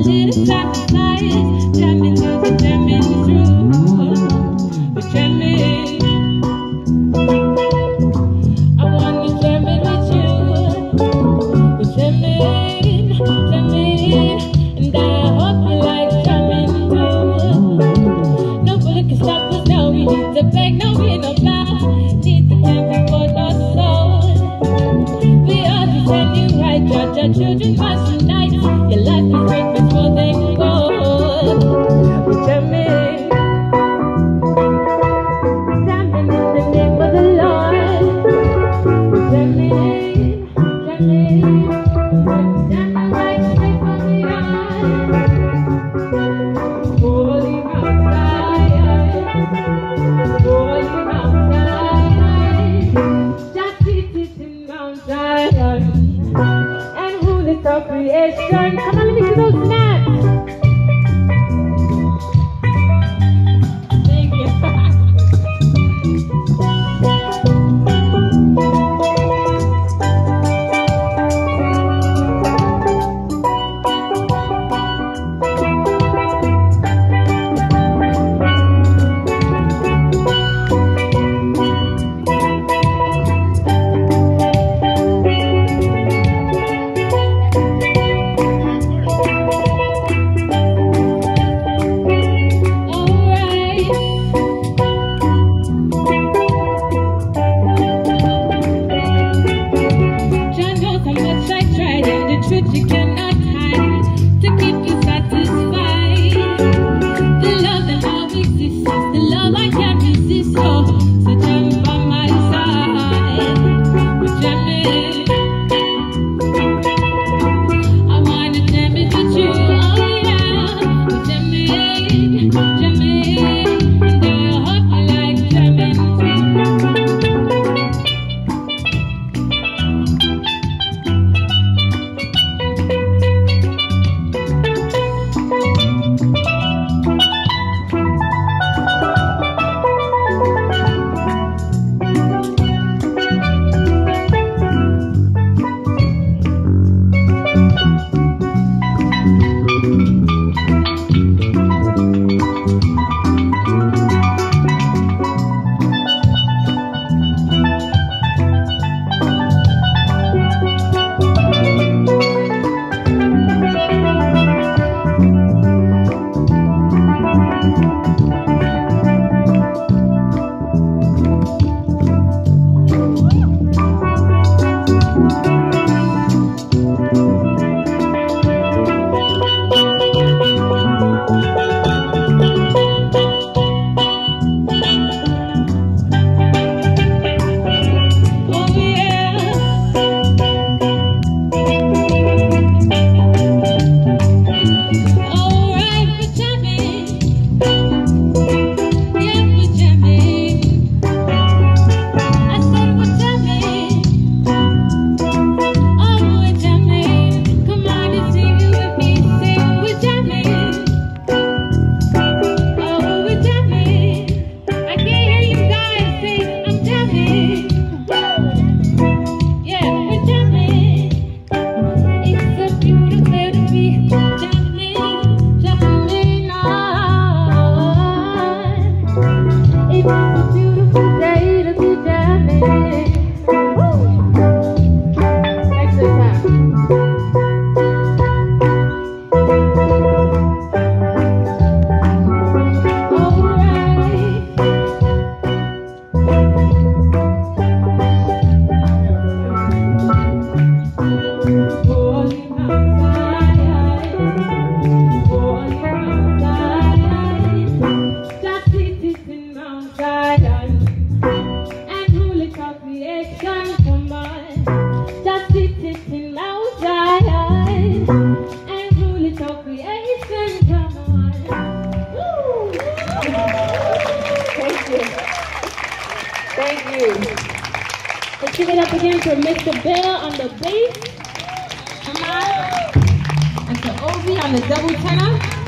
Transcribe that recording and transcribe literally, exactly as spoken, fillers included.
did a sacrifice. Jammin' to the Jammin' through. We're Jammin'. I wanna Jammin' with you. We're Jammin', Jammin', and I hope you like Jammin' too. No bullet can stop us now. We need to beg, no we no bow. Need the champion for the soul. We are just standing right, judge our children must unite. Your life is worth before they go. We're Jammin'. Jammin' in the name of the Lord. We're Jammin', Jammin'. Jammin' right straight from the eye. Holy Mount Zion, Holy Mount Zion. Just sit it in Mount Zion and rule it all creation. Come on, let me see those snaps. Thank you. You cannot hide to keep you satisfied. The love that now exists is the love I can't resist. Oh, so jam by my side. We're Jammin'. I wanna jam it with you. Oh yeah, we're Jammin', Jammin', and I hope you like Jammin' Thank you. Let's give it up again for Mister Bill on the bass. Come on. And for Obi on the double tenor.